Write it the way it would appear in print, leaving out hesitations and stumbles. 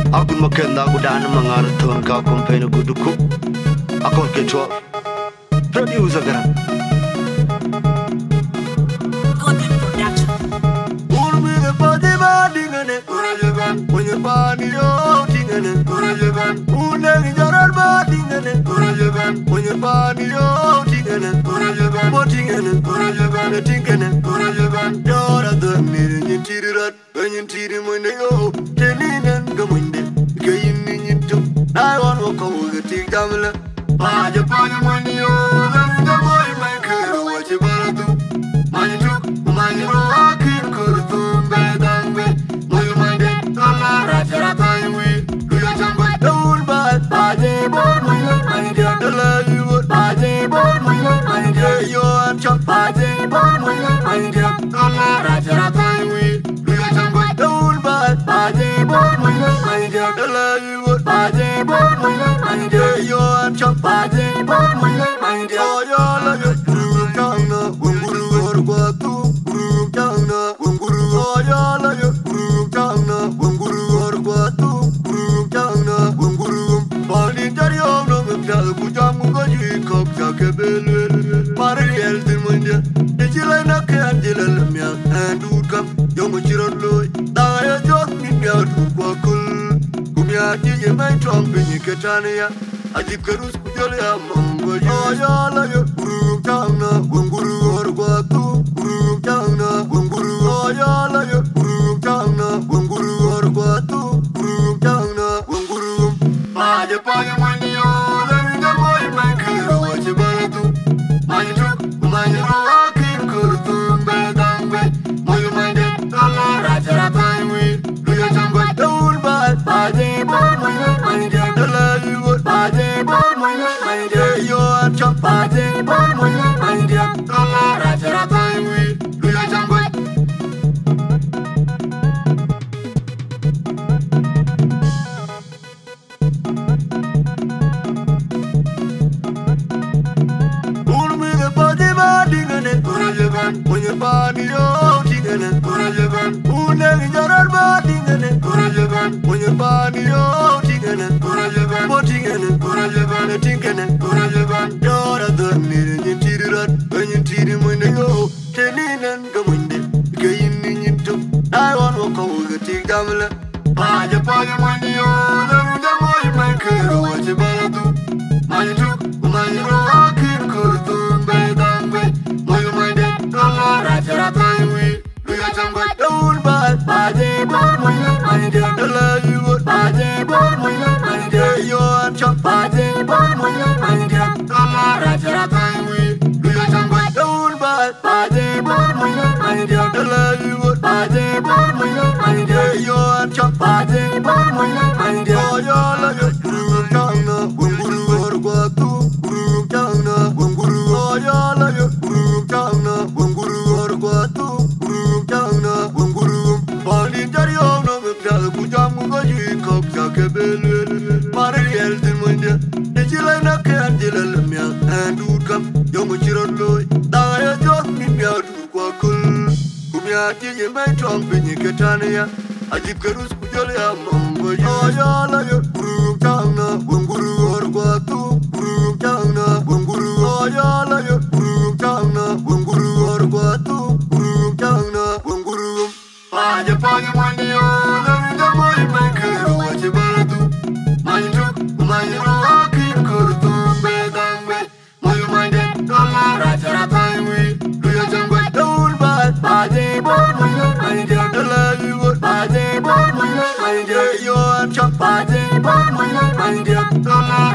Akun makenda gudan mangar ton ka kompeno guduku. Akon kecho. Producer gara. Golden Production. Ulmi de pati ba dingane kurajeban. Punye pani yo dingane kurajeban. Uneng jarar ba dingane kurajeban. Punye pani yo dingane kurajeban. Botingane kurajeban tingane kurajeban. Yora de mire ni tirirat. Ganyin tiri mwende yo. Teninen gamunde. Gayin ni nyintu. I want to go with the Gamla. Paja money, oh, the boy, my girl, what you better do. My took, my rocky curtain, bed and bed. No, you mind it, Raja, time we do your jump. Don't buy Paja, my dear, the love you would Paja, my dear, you're chop Paja, my dear, Raja, time we do your jump. Don't buy Paja, my dear, the love you would Paja, my dear, you're chop Paja, my dear, you're like a guru down, Guru or Guatu, Guru down, Guru, you're like a guru down, Guru or Guatu, Guru down, Guru, Palinjarion of the Pujamu, Coxacabel, Mariel, the Mundia, the Chilena Candilla, and Duka, Yomuchiro, Daya Jot, Mia, Quakul, Kumiati, my trump in Catania. I did Karus Julia Mongo, Yala, Guru Town, Guru or Guatu, Guru Town, Guru, Yala, Guru Town, Guru or Guatu, Guru Town, Guru. Paja money, oh, the boy, my girl, what you better do. My truck, my rocky curtain, bed and bed. My minded, Raja, time we do your jump, but don't buy Paja, my dear, the love you would Paja, my dear, you're chop Paja, my dear, Raja, time we do your jump. Ulmi the pati ba dingane kurajeban, punye pani yo dingane kurajeban, uneng jarar ba dingane kurajeban, punye pani yo dingane kurajeban, botingane kurajeban tingane kurajeban, yora the mire ni tirirat, ganyin tiri mwende yo, teninen gamunde, gayin ni nyintu, I want to go with the Gamla. Paja mwende yo, the boy my girl, what you better do. My took, my rocky curtain, bed and bed. No, you mind it, Raja, time we do your jump, but don't buy Paja, my dear, the love you would Paja, my dear, you're chop Paja, my dear, Raja, time we do your jump, but don't buy Paja, my dear, the love you would Paja, my dear, you're chop Paja, my dear, you're like a guru down, Guru or Guatu, Guru down, Guru, you're like a guru down, Guru or Guatu, Guru down, Guru, Palinjarion of the Pujamu, Coxacabel, Mariel, the Mundia, the Chilena Candilla, and Duka, Yomuchiro, Daya Jot, Mia, Quakul, Kumiati, my trump in Catania. I did Karus Julia Mongo, Yala, Guru Town, Guru or Guatu, Guru Town, Guru, Yala, Guru Town, Guru or Guatu, Guru Town, Guru. Paja money, oh, the boy, my girl, what you better do. My took, my rocky curtain, bed and bed. My minded, Raja, time we do your jump, but don't buy Paja, my dear, the love you would Paja, my dear, you're chop Paja, my dear,